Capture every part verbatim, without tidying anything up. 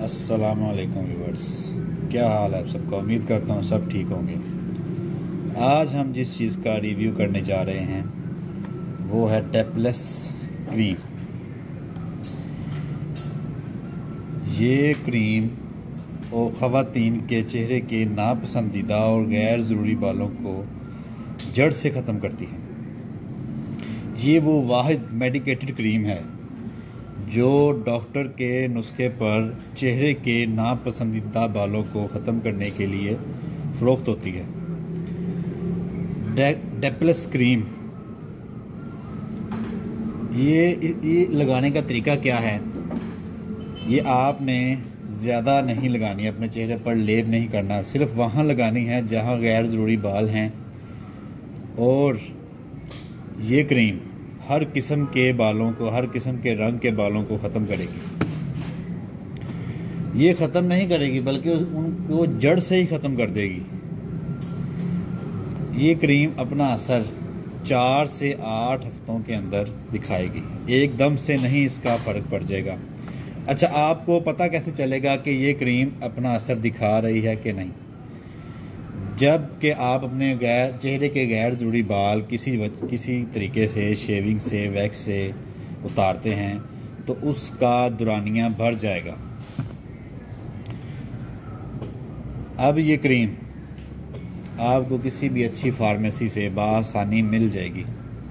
अस्सलामुअलैकुम व्यूअर्स, क्या हाल है आप सबका। उम्मीद करता हूँ सब ठीक होंगे। आज हम जिस चीज़ का रिव्यू करने जा रहे हैं वो है टैपलेस क्रीम। ये क्रीम और ख़वातीन के चेहरे के नापसंदीदा और गैर ज़रूरी बालों को जड़ से ख़त्म करती है। ये वो वाहिद मेडिकेटेड क्रीम है जो डॉक्टर के नुस्खे पर चेहरे के नापसंदीदा बालों को ख़त्म करने के लिए फ़रोख्त होती है। टैपलेस क्रीम ये ये लगाने का तरीका क्या है। ये आपने ज़्यादा नहीं लगानी, अपने चेहरे पर लेप नहीं करना, सिर्फ वहाँ लगानी है जहाँ गैर ज़रूरी बाल हैं। और ये क्रीम हर किस्म के बालों को, हर किस्म के रंग के बालों को ख़त्म करेगी। ये ख़त्म नहीं करेगी बल्कि उनको जड़ से ही ख़त्म कर देगी। ये क्रीम अपना असर चार से आठ हफ्तों के अंदर दिखाएगी, एकदम से नहीं इसका फ़र्क पड़ जाएगा। अच्छा, आपको पता कैसे चलेगा कि ये क्रीम अपना असर दिखा रही है कि नहीं? जब कि आप अपने गैर चेहरे के गैर ज़रूरी बाल किसी किसी तरीके से, शेविंग से, वैक्स से उतारते हैं तो उसका दुरानिया भर जाएगा। अब ये क्रीम आपको किसी भी अच्छी फार्मेसी से बआसानी मिल जाएगी।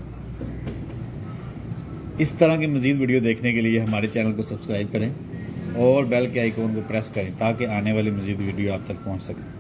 इस तरह की मज़ीद वीडियो देखने के लिए हमारे चैनल को सब्सक्राइब करें और बेल के आइकॉन को प्रेस करें ताकि आने वाली मज़ीद वीडियो आप तक पहुंच सके।